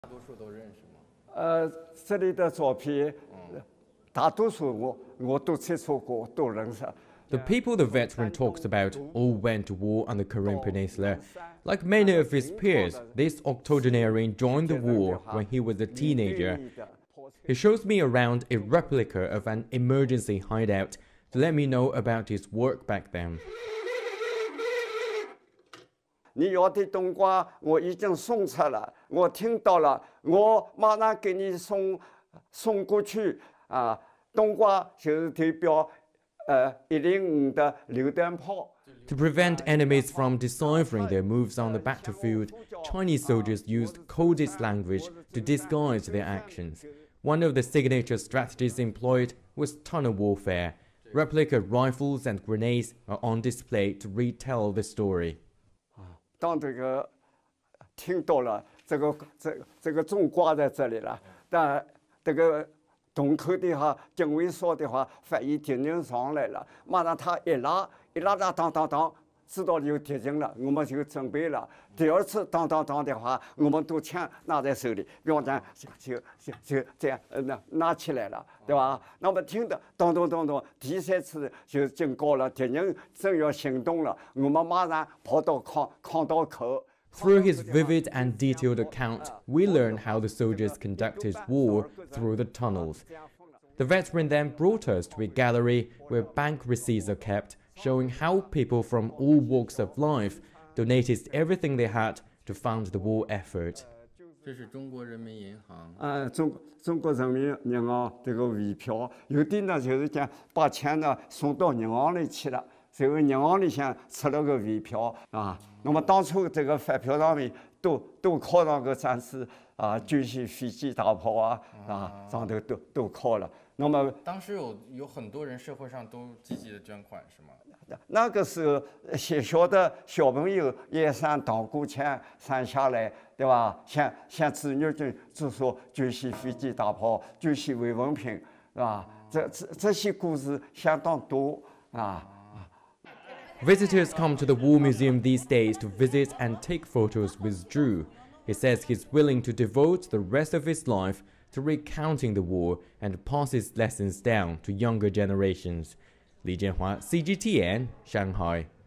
这里的照片，大多数我都接触过，都认识。 The people the veteran talks about all went to war on the Korean Peninsula. Like many of his peers, this octogenarian joined the war when he was a teenager. He shows me around a replica of an emergency hideout to let me know about his work back then. 你要的冬瓜我已经送出了，我听到了，我马上给你送过去啊。冬瓜就是代表105的榴弹炮。 To prevent enemies from deciphering their moves on the battlefield, Chinese soldiers used coded language to disguise their actions. One of the signature strategies employed was tunnel warfare. Replica rifles and grenades are on display to retell the story. 当这个听到了这个钟挂在这里了，但这个洞口的话，警卫所的话，翻译军警上来了，马上他一拉，当，知道有敌人了，我们就准备了。第二次当的话，我们都枪拿在手里，比方讲就这样拿起来了，对吧？那么听的当，第三次就警告了，敌人正要行动了，我们马上跑到抗道口。 Through his vivid and detailed account, we learn how the soldiers conducted war through the tunnels. The veteran then brought us to a gallery where bank receipts are kept, showing how people from all walks of life donated everything they had to fund the war effort. 这是中国人民银行。 中国人民银行这个汇票，有的呢就是讲把钱呢送到银行里去了。 这个银行里向出了个汇票啊，那么当初这个发票上面都刻上个战士啊，军械、飞机、大炮啊，上头都刻了。那么当时有很多人社会上都积极的捐款，是吗？ 那个时候学校的小朋友也上党鼓枪上下来，对吧？像志愿军就说军械、飞机、大炮、军械慰问品，是吧？这些故事相当多啊。 Visitors come to the War Museum these days to visit and take photos with Drew. He says he's willing to devote the rest of his life to recounting the war and pass his lessons down to younger generations. Jianhua, CGTN, Shanghai.